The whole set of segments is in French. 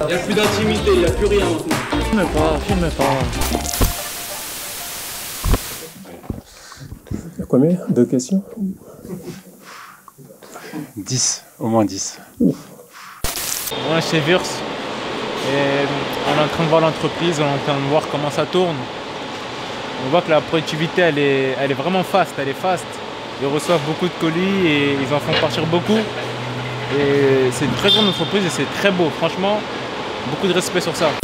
Il n'y a plus d'intimité, il n'y a plus rien maintenant. Filme pas. Il y a combien? 2 questions? 10, au moins 10. On est chez Wurs et on est en train de voir l'entreprise, on est en train de voir comment ça tourne. On voit que la productivité elle est vraiment fast, Ils reçoivent beaucoup de colis et ils en font partir beaucoup. Et c'est une très grande entreprise et c'est très beau, franchement, beaucoup de respect sur ça.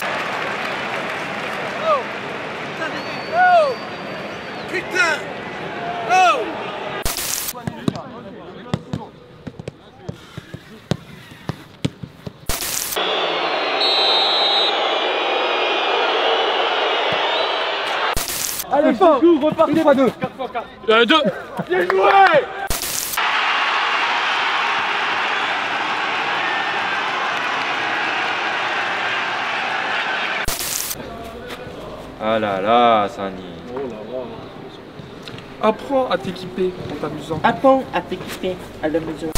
Allez, fort, repartez. 1 fois 2. 4 fois 4. 2. Bien joué. Ah là là, Sani. Oh là là. Apprends à t'équiper en t'amusant. Apprends à t'équiper à la maison.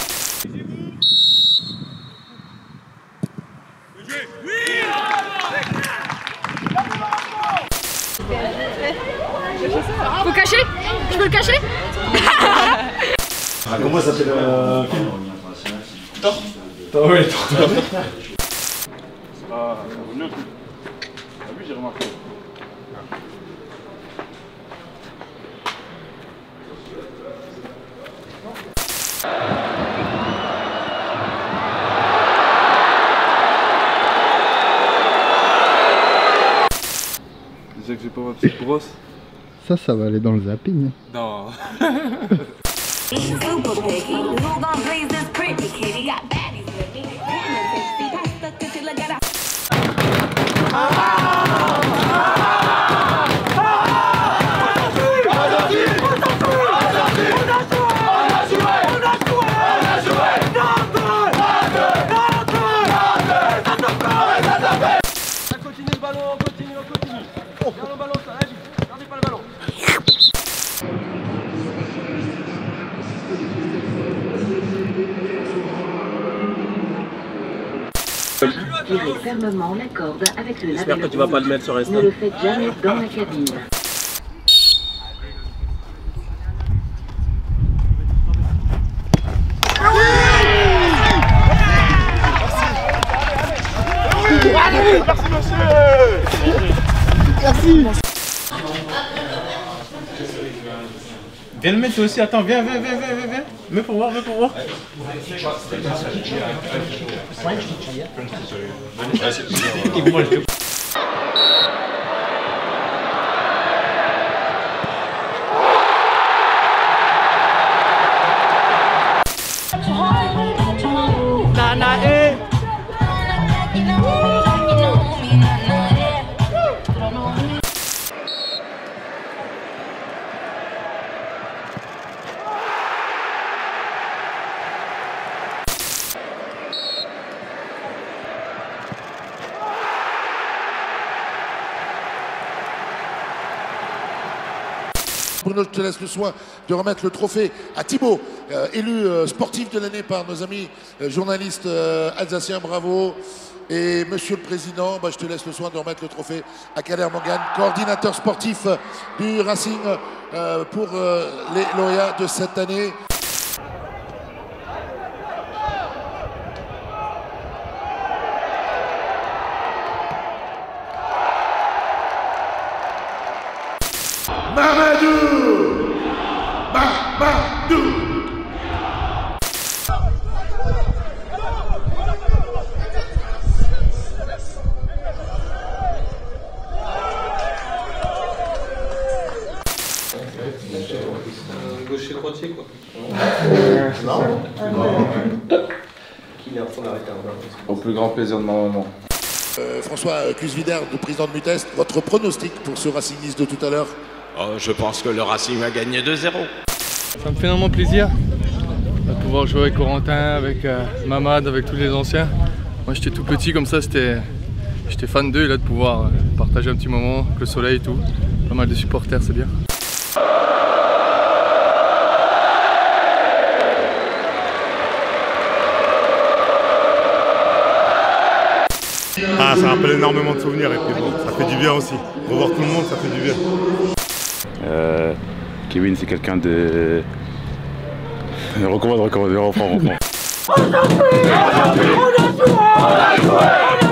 Faut cacher? Je peux le cacher? Comment ça s'appelle le film? Tort. Oui, Tort. C'est pas neutre. T'as vu, j'ai remarqué. Déjà que j'ai pas ma petite brosse. Ça va aller dans le zapping. Non. Tirez fermement la corde avec le J'espère que tu vas pas le mettre sur Insta. Ne le faites jamais dans la cabine. Merci monsieur. Merci. Viens le mettre toi aussi, attends, viens. Mets pour voir. Bruno, je te laisse le soin de remettre le trophée à Thibaut, élu sportif de l'année par nos amis journalistes alsaciens, bravo. Et Monsieur le Président, je te laisse le soin de remettre le trophée à Kader Mangane, coordinateur sportif du Racing pour les lauréats de cette année. Mamadou! Mamadou! Gaucher droitier quoi. Au plus grand plaisir de ma maman. François Cusvider, le président de Mutest, votre pronostic pour ce Racing Nice de tout à l'heure? Je pense que le Racing va gagner 2-0. Ça me fait énormément plaisir de pouvoir jouer avec Corentin, avec Mamad, avec tous les anciens. Moi j'étais tout petit comme ça, j'étais fan d'eux et là de pouvoir partager un petit moment avec le soleil et tout. Pas mal de supporters, c'est bien. Ah, ça rappelle énormément de souvenirs et puis bon, ça fait du bien aussi. Revoir tout le monde, ça fait du bien. Kevin, c'est quelqu'un de... Recommande, reprends. On a joué, on a joué, on a joué.